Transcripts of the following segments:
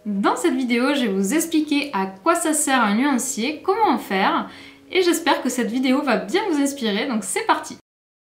Dans cette vidéo, je vais vous expliquer à quoi ça sert un nuancier, comment en faire, et j'espère que cette vidéo va bien vous inspirer, donc c'est parti!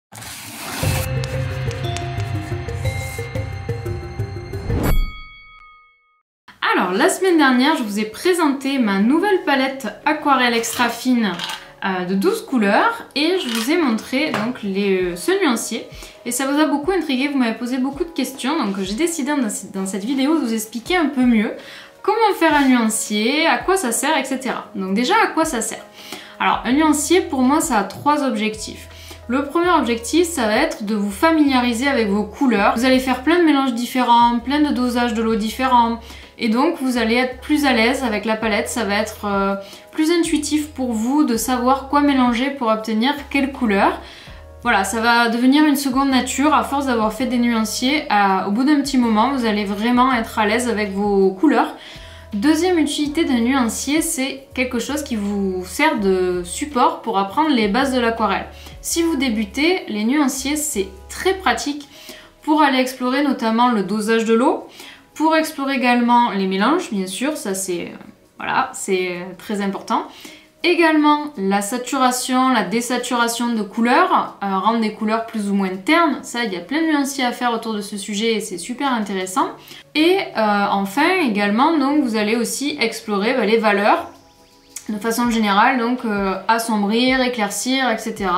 Alors, la semaine dernière, je vous ai présenté ma nouvelle palette aquarelle extra fine de 12 couleurs et je vous ai montré donc ce nuancier et ça vous a beaucoup intrigué, vous m'avez posé beaucoup de questions, donc j'ai décidé dans cette vidéo de vous expliquer un peu mieux comment faire un nuancier, à quoi ça sert, etc. Donc déjà, à quoi ça sert? Alors, un nuancier, pour moi, ça a trois objectifs. Le premier objectif, ça va être de vous familiariser avec vos couleurs. Vous allez faire plein de mélanges différents, plein de dosages de l'eau différents, et donc vous allez être plus à l'aise avec la palette. Ça va être plus intuitif pour vous de savoir quoi mélanger pour obtenir quelle couleur. Voilà, ça va devenir une seconde nature à force d'avoir fait des nuanciers. Au bout d'un petit moment, vous allez vraiment être à l'aise avec vos couleurs. Deuxième utilité d'un nuancier, c'est quelque chose qui vous sert de support pour apprendre les bases de l'aquarelle. Si vous débutez, les nuanciers, c'est très pratique pour aller explorer notamment le dosage de l'eau, pour explorer également les mélanges, bien sûr, ça c'est voilà, c'est très important. Également la saturation, la désaturation de couleurs, rendre des couleurs plus ou moins ternes, ça il y a plein de nuanciers à faire autour de ce sujet et c'est super intéressant. Et enfin également donc vous allez aussi explorer les valeurs de façon générale, donc assombrir, éclaircir, etc.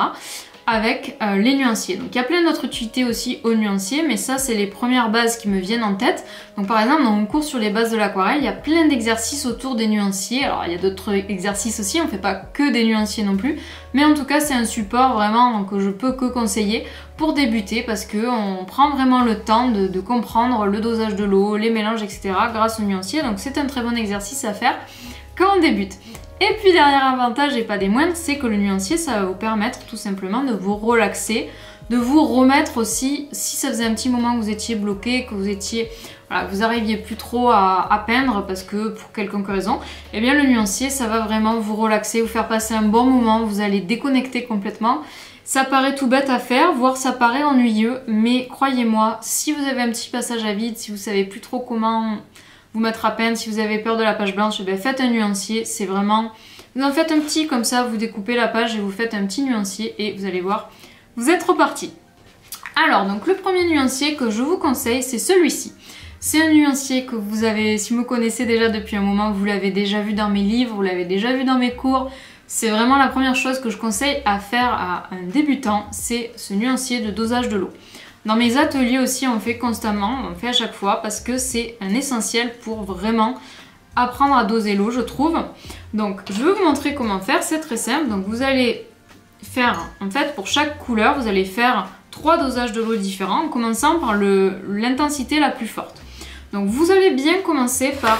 avec les nuanciers. Donc il y a plein d'autres utilités aussi aux nuanciers, mais ça c'est les premières bases qui me viennent en tête. Donc par exemple dans mon cours sur les bases de l'aquarelle, il y a plein d'exercices autour des nuanciers. Alors il y a d'autres exercices aussi, on ne fait pas que des nuanciers non plus, mais en tout cas c'est un support vraiment que je peux que conseiller pour débuter parce qu'on prend vraiment le temps de comprendre le dosage de l'eau, les mélanges, etc. grâce aux nuanciers. Donc c'est un très bon exercice à faire quand on débute. Et puis dernier avantage et pas des moindres, c'est que le nuancier, ça va vous permettre tout simplement de vous relaxer, de vous remettre aussi, si ça faisait un petit moment que vous étiez bloqué, que vous étiez, voilà, vous n'arriviez plus trop à peindre parce que pour quelconque raison, eh bien le nuancier, ça va vraiment vous relaxer, vous faire passer un bon moment, vous allez déconnecter complètement. Ça paraît tout bête à faire, voire ça paraît ennuyeux, mais croyez-moi, si vous avez un petit passage à vide, si vous savez plus trop comment vous mettre à peine, si vous avez peur de la page blanche, eh faites un nuancier, c'est vraiment... Vous en faites un petit comme ça, vous découpez la page et vous faites un petit nuancier et vous allez voir, vous êtes reparti. Alors, donc le premier nuancier que je vous conseille, c'est celui-ci. C'est un nuancier que vous avez, si vous me connaissez déjà depuis un moment, vous l'avez déjà vu dans mes livres, vous l'avez déjà vu dans mes cours. C'est vraiment la première chose que je conseille à faire à un débutant, c'est ce nuancier de dosage de l'eau. Dans mes ateliers aussi, on fait constamment, on fait à chaque fois parce que c'est un essentiel pour vraiment apprendre à doser l'eau, je trouve. Donc, je vais vous montrer comment faire, c'est très simple. Donc, vous allez faire, en fait, pour chaque couleur, vous allez faire 3 dosages de l'eau différents en commençant par l'intensité la plus forte. Donc, vous allez bien commencer par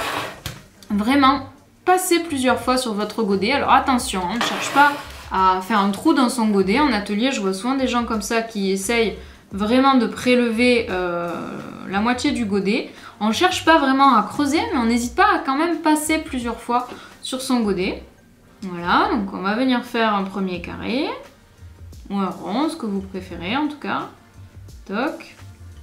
vraiment passer plusieurs fois sur votre godet. Alors, attention, on ne cherche pas à faire un trou dans son godet. En atelier, je vois souvent des gens comme ça qui essayent vraiment de prélever la moitié du godet. On ne cherche pas vraiment à creuser, mais on n'hésite pas à quand même passer plusieurs fois sur son godet. Voilà, donc on va venir faire un premier carré, ou un rond, ce que vous préférez en tout cas. Toc.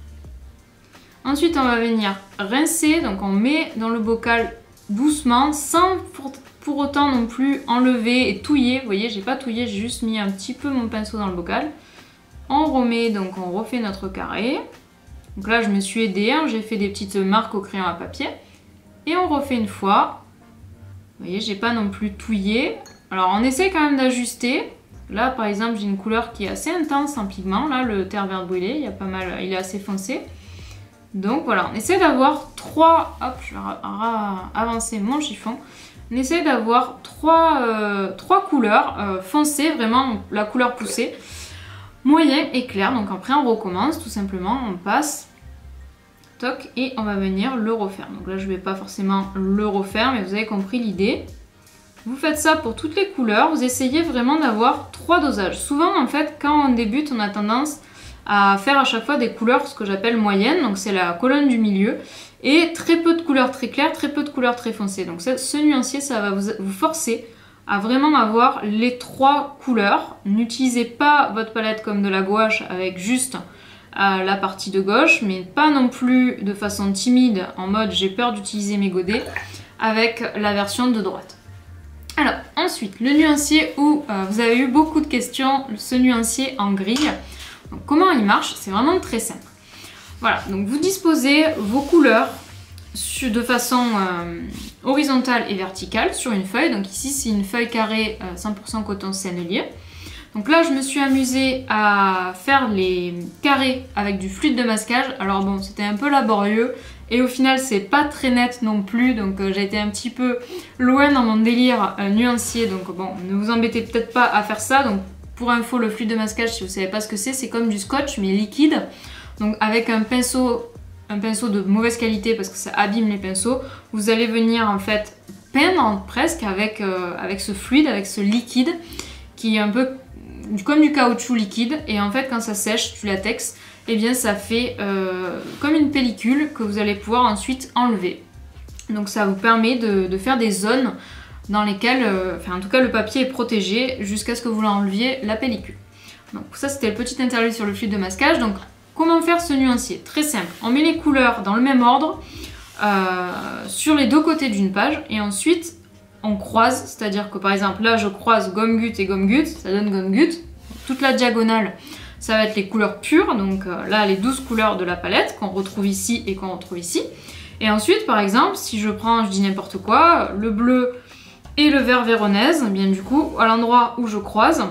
Ensuite, on va venir rincer, donc on met dans le bocal doucement, sans pour autant non plus enlever et touiller. Vous voyez, j'ai pas touillé, j'ai juste mis un petit peu mon pinceau dans le bocal. On remet, donc on refait notre carré. Donc là, je me suis aidée, hein, j'ai fait des petites marques au crayon à papier. Et on refait une fois. Vous voyez, j'ai pas non plus touillé. Alors, on essaie quand même d'ajuster. Là, par exemple, j'ai une couleur qui est assez intense en pigment. Là, le terre verte brûlé, il y a pas mal, il est assez foncé. Donc voilà, on essaie d'avoir 3... Hop, je vais avancer mon chiffon. On essaie d'avoir 3 couleurs foncées, vraiment la couleur poussée. Moyen et clair, donc après on recommence tout simplement, on passe, toc, et on va venir le refaire. Donc là je ne vais pas forcément le refaire, mais vous avez compris l'idée. Vous faites ça pour toutes les couleurs, vous essayez vraiment d'avoir 3 dosages. Souvent en fait quand on débute on a tendance à faire à chaque fois des couleurs, ce que j'appelle moyennes, donc c'est la colonne du milieu, et très peu de couleurs très claires, très peu de couleurs très foncées. Donc ce nuancier ça va vous forcer à vraiment avoir les 3 couleurs. N'utilisez pas votre palette comme de la gouache avec juste la partie de gauche, mais pas non plus de façon timide, en mode j'ai peur d'utiliser mes godets, avec la version de droite. Alors ensuite, le nuancier où vous avez eu beaucoup de questions, ce nuancier en grille. Donc, comment il marche? C'est vraiment très simple. Voilà, donc vous disposez vos couleurs de façon horizontale et verticale sur une feuille. Donc ici c'est une feuille carrée 100% coton sennelier. Donc là je me suis amusée à faire les carrés avec du fluide de masquage. Alors bon, c'était un peu laborieux et au final c'est pas très net non plus, donc j'ai été un petit peu loin dans mon délire nuancier. Donc bon, ne vous embêtez peut-être pas à faire ça. Donc pour info, le fluide de masquage, si vous savez pas ce que c'est comme du scotch mais liquide. Donc avec un pinceau de mauvaise qualité parce que ça abîme les pinceaux, vous allez venir en fait peindre presque avec ce fluide, avec ce liquide qui est un peu comme du caoutchouc liquide, et en fait quand ça sèche du latex, et bien ça fait comme une pellicule que vous allez pouvoir ensuite enlever. Donc ça vous permet de faire des zones dans lesquelles, enfin en tout cas le papier est protégé jusqu'à ce que vous l'enleviez la pellicule. Donc ça c'était le petit interlude sur le fluide de masquage. Donc comment faire ce nuancier? Très simple, on met les couleurs dans le même ordre sur les deux côtés d'une page et ensuite on croise, c'est-à-dire que par exemple là je croise gomme gut et gomme gut, ça donne gomme gut. Toute la diagonale ça va être les couleurs pures, donc là les 12 couleurs de la palette qu'on retrouve ici et qu'on retrouve ici. Et ensuite par exemple si je prends, je dis n'importe quoi, le bleu et le vert véronèse, bien du coup à l'endroit où je croise,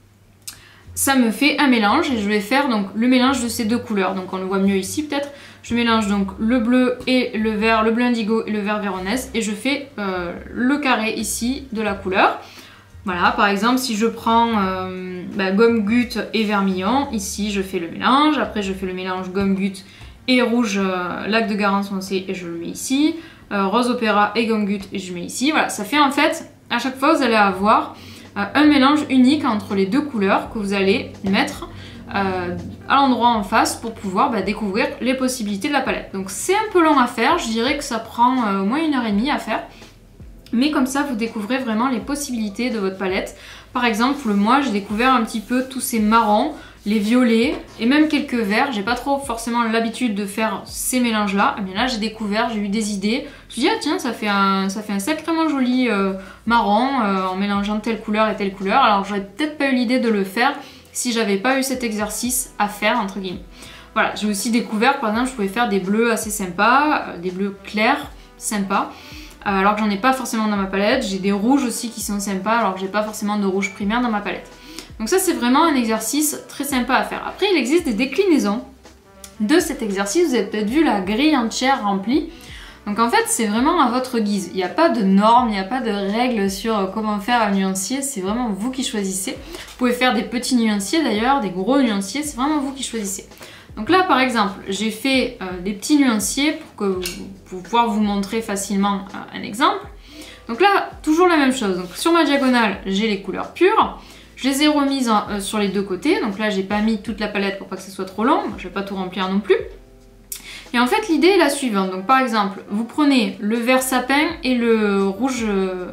ça me fait un mélange et je vais faire donc le mélange de ces deux couleurs. Donc on le voit mieux ici peut-être. Je mélange donc le bleu et le vert, le bleu indigo et le vert véronèse et je fais le carré ici de la couleur. Voilà, par exemple si je prends gomme gut et vermillon, ici je fais le mélange. Après je fais le mélange gomme gut et rouge lac de Garance foncé et je le mets ici. Rose opéra et gomme gut et je mets ici. Voilà, ça fait en fait, à chaque fois vous allez avoir un mélange unique entre les deux couleurs que vous allez mettre à l'endroit en face pour pouvoir découvrir les possibilités de la palette. Donc c'est un peu long à faire, je dirais que ça prend au moins 1h30 à faire, mais comme ça vous découvrez vraiment les possibilités de votre palette. Par exemple moi j'ai découvert un petit peu tous ces marrons, les violets et même quelques verts. J'ai pas trop forcément l'habitude de faire ces mélanges là, mais là j'ai découvert, j'ai eu des idées. Je me suis dit ah tiens ça fait un sacrément joli marron en mélangeant telle couleur et telle couleur. Alors j'aurais peut-être pas eu l'idée de le faire si j'avais pas eu cet exercice à faire entre guillemets. Voilà, j'ai aussi découvert par exemple je pouvais faire des bleus assez sympas, des bleus clairs sympas. Alors que j'en ai pas forcément dans ma palette. J'ai des rouges aussi qui sont sympas alors que j'ai pas forcément de rouge primaire dans ma palette. Donc ça c'est vraiment un exercice très sympa à faire. Après il existe des déclinaisons de cet exercice. Vous avez peut-être vu la grille entière remplie. Donc en fait c'est vraiment à votre guise. Il n'y a pas de normes, il n'y a pas de règles sur comment faire un nuancier. C'est vraiment vous qui choisissez. Vous pouvez faire des petits nuanciers d'ailleurs, des gros nuanciers. C'est vraiment vous qui choisissez. Donc là par exemple j'ai fait des petits nuanciers pour pouvoir vous montrer facilement un exemple. Donc là toujours la même chose. Donc sur ma diagonale j'ai les couleurs pures. Je les ai remises sur les deux côtés, donc là j'ai pas mis toute la palette pour pas que ce soit trop long, je vais pas tout remplir non plus. Et en fait l'idée est la suivante, donc par exemple vous prenez le vert sapin et le rouge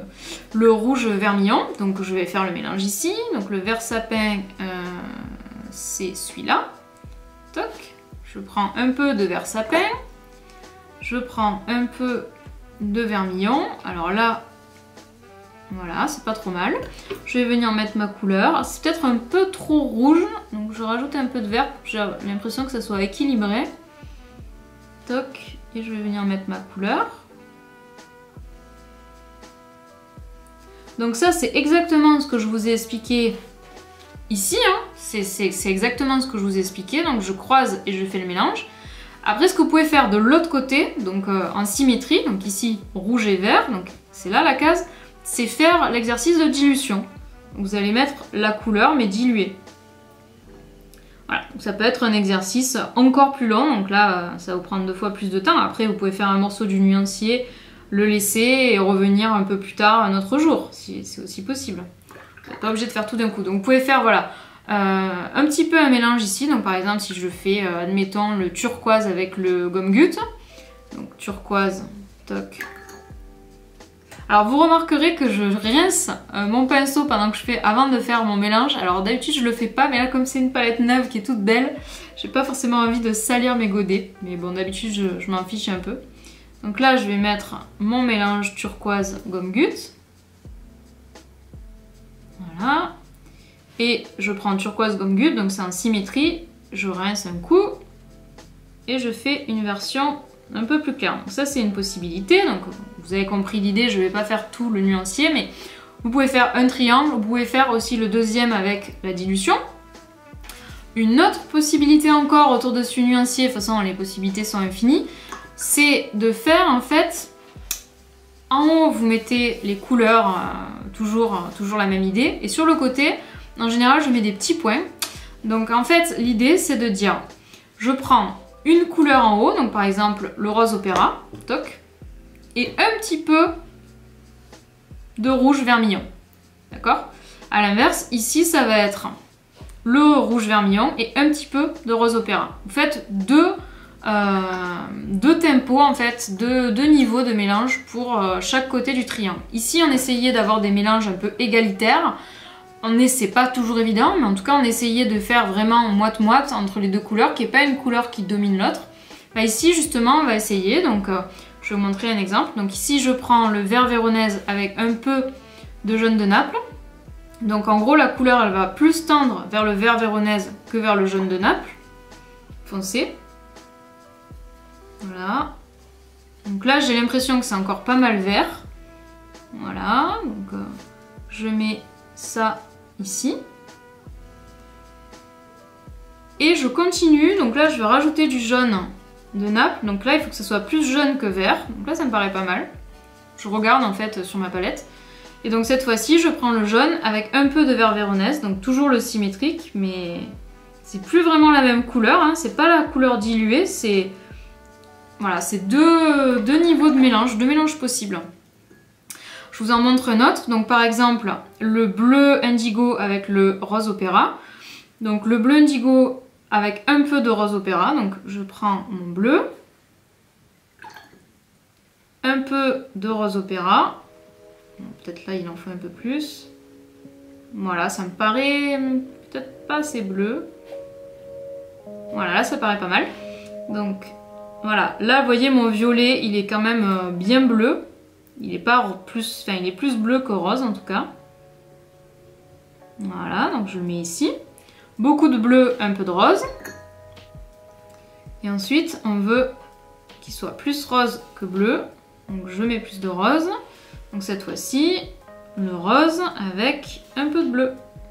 vermillon, donc je vais faire le mélange ici, donc le vert sapin c'est celui-là, toc, je prends un peu de vert sapin, je prends un peu de vermillon, alors là voilà, c'est pas trop mal. Je vais venir mettre ma couleur. C'est peut-être un peu trop rouge, donc je rajoute un peu de vert pour que j'ai l'impression que ça soit équilibré. Toc, et je vais venir mettre ma couleur. Donc ça, c'est exactement ce que je vous ai expliqué ici. Hein. C'est exactement ce que je vous ai expliqué. Donc je croise et je fais le mélange. Après, ce que vous pouvez faire de l'autre côté, donc en symétrie, donc ici rouge et vert, donc c'est là la case, c'est faire l'exercice de dilution. Donc vous allez mettre la couleur mais diluée. Voilà, donc ça peut être un exercice encore plus long, donc là ça va vous prendre 2 fois plus de temps. Après vous pouvez faire un morceau du nuancier, le laisser et revenir un peu plus tard un autre jour, si c'est aussi possible. Vous n'êtes pas obligé de faire tout d'un coup. Donc vous pouvez faire voilà, un petit peu un mélange ici. Donc par exemple si je fais, admettons, le turquoise avec le gomme gut. Donc turquoise, toc. Alors vous remarquerez que je rince mon pinceau pendant que je fais, avant de faire mon mélange. Alors d'habitude je le fais pas, mais là comme c'est une palette neuve qui est toute belle, J'ai pas forcément envie de salir mes godets, mais bon, d'habitude, je m'en fiche un peu. Donc là, je vais mettre mon mélange turquoise gomme gut. Voilà. Et je prends turquoise gomme gut, donc c'est en symétrie. Je rince un coup et je fais une version un peu plus claire. Donc ça, c'est une possibilité. Donc vous avez compris l'idée, je ne vais pas faire tout le nuancier, mais vous pouvez faire un triangle. Vous pouvez faire aussi le deuxième avec la dilution. Une autre possibilité encore autour de ce nuancier, de toute façon les possibilités sont infinies, c'est de faire en fait, en haut vous mettez les couleurs, toujours la même idée, et sur le côté, en général je mets des petits points. Donc en fait l'idée c'est de dire, je prends une couleur en haut, donc par exemple le rose opéra, toc, et un petit peu de rouge vermillon, d'accord? À l'inverse, ici ça va être le rouge vermillon et un petit peu de rose opéra. Vous faites deux tempos en fait, deux niveaux de mélange pour chaque côté du triangle. Ici on essayait d'avoir des mélanges un peu égalitaires. C'est pas toujours évident, mais en tout cas on essayait de faire vraiment moite-moite entre les deux couleurs, qu'il n'y ait pas une couleur qui domine l'autre. Bah, ici justement on va essayer, donc je vais vous montrer un exemple. Donc ici je prends le vert véronèse avec un peu de jaune de Naples. Donc en gros la couleur elle va plus tendre vers le vert véronèse que vers le jaune de Naples, foncé. Voilà. Donc là j'ai l'impression que c'est encore pas mal vert. Voilà, donc je mets ça ici. Et je continue, donc là je vais rajouter du jaune de Naples. Donc là il faut que ce soit plus jaune que vert. Donc là ça me paraît pas mal. Je regarde en fait sur ma palette. Et donc cette fois-ci, je prends le jaune avec un peu de vert véronèse, donc toujours le symétrique, mais c'est plus vraiment la même couleur, hein. C'est pas la couleur diluée, c'est voilà, c'est deux niveaux de mélange, deux mélanges possibles. Je vous en montre un autre, donc par exemple le bleu indigo avec le rose opéra. Donc le bleu indigo avec un peu de rose opéra, donc je prends mon bleu, un peu de rose opéra. Peut-être là il en faut un peu plus. Voilà, ça me paraît peut-être pas assez bleu. Voilà, là ça paraît pas mal. Donc voilà, là vous voyez mon violet, il est quand même bien bleu. Il est pas plus, enfin il est plus bleu que rose en tout cas. Voilà, donc je le mets ici. Beaucoup de bleu, un peu de rose. Et ensuite on veut qu'il soit plus rose que bleu. Donc je mets plus de rose. Donc cette fois-ci, le rose avec un peu de bleu.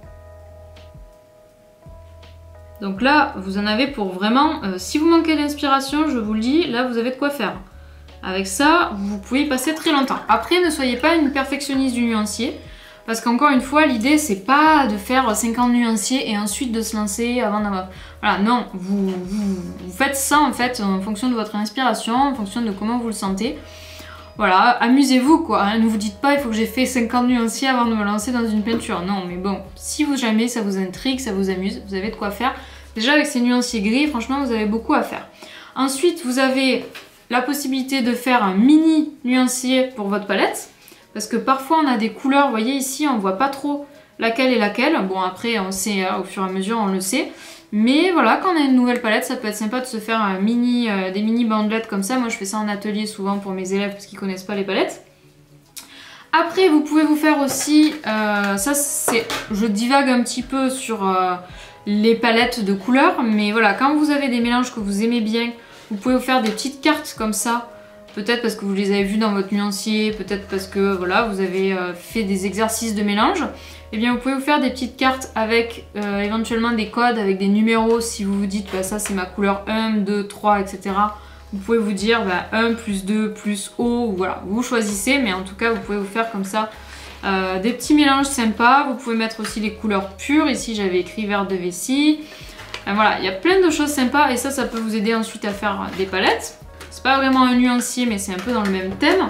Donc là, vous en avez pour vraiment... si vous manquez d'inspiration, je vous le dis, là vous avez de quoi faire. Avec ça, vous pouvez y passer très longtemps. Après, ne soyez pas une perfectionniste du nuancier. Parce qu'encore une fois, l'idée, c'est pas de faire 50 nuanciers et ensuite de se lancer avant d'avoir... Voilà, non, vous faites ça en fait en fonction de votre inspiration, en fonction de comment vous le sentez. Voilà, amusez-vous quoi, hein. Ne vous dites pas il faut que j'ai fait 50 nuanciers avant de me lancer dans une peinture. Non, mais bon, si vous jamais ça vous intrigue, ça vous amuse, vous avez de quoi faire. Déjà avec ces nuanciers gris, franchement vous avez beaucoup à faire. Ensuite, vous avez la possibilité de faire un mini nuancier pour votre palette. Parce que parfois on a des couleurs, vous voyez ici on voit pas trop laquelle est laquelle. Bon après on sait, au fur et à mesure on le sait. Mais voilà, quand on a une nouvelle palette, ça peut être sympa de se faire des mini bandelettes comme ça. Moi je fais ça en atelier souvent pour mes élèves parce qu'ils connaissent pas les palettes. Après vous pouvez vous faire aussi, ça c'est, je divague un petit peu sur les palettes de couleurs. Mais voilà, quand vous avez des mélanges que vous aimez bien, vous pouvez vous faire des petites cartes comme ça. Peut-être parce que vous les avez vues dans votre nuancier, peut-être parce que voilà, vous avez fait des exercices de mélange. Eh bien vous pouvez vous faire des petites cartes avec éventuellement des codes, avec des numéros. Si vous vous dites bah, ça c'est ma couleur 1, 2, 3, etc. Vous pouvez vous dire bah, 1 plus 2 plus O, voilà, vous choisissez. Mais en tout cas vous pouvez vous faire comme ça des petits mélanges sympas. Vous pouvez mettre aussi les couleurs pures. Ici j'avais écrit vert de vessie. Voilà, il y a plein de choses sympas et ça peut vous aider ensuite à faire des palettes. C'est pas vraiment un nuancier mais c'est un peu dans le même thème.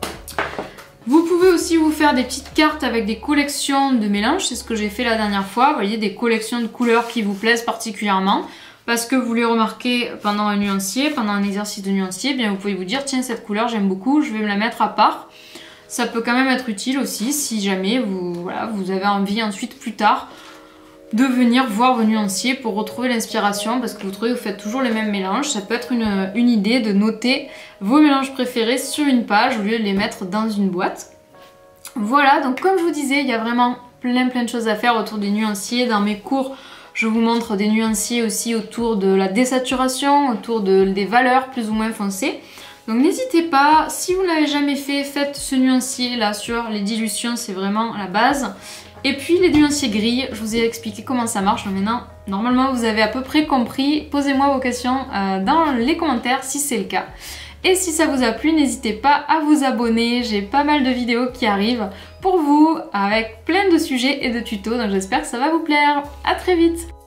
Vous pouvez aussi vous faire des petites cartes avec des collections de mélanges, c'est ce que j'ai fait la dernière fois, vous voyez, des collections de couleurs qui vous plaisent particulièrement, parce que vous les remarquez pendant un nuancier, pendant un exercice de nuancier, eh bien vous pouvez vous dire tiens cette couleur j'aime beaucoup, je vais me la mettre à part. Ça peut quand même être utile aussi si jamais vous avez envie ensuite plus tard de venir voir vos nuanciers pour retrouver l'inspiration, parce que vous trouvez que vous faites toujours les mêmes mélanges. Ça peut être une idée de noter vos mélanges préférés sur une page au lieu de les mettre dans une boîte. Voilà, donc comme je vous disais, il y a vraiment plein de choses à faire autour des nuanciers. Dans mes cours, je vous montre des nuanciers aussi autour de la désaturation, autour des valeurs plus ou moins foncées. Donc n'hésitez pas, si vous ne l'avez jamais fait, faites ce nuancier là sur les dilutions, c'est vraiment la base. Et puis les nuanciers gris, je vous ai expliqué comment ça marche. Donc maintenant, normalement vous avez à peu près compris. Posez-moi vos questions dans les commentaires si c'est le cas. Et si ça vous a plu, n'hésitez pas à vous abonner. J'ai pas mal de vidéos qui arrivent pour vous avec plein de sujets et de tutos. Donc j'espère que ça va vous plaire. À très vite!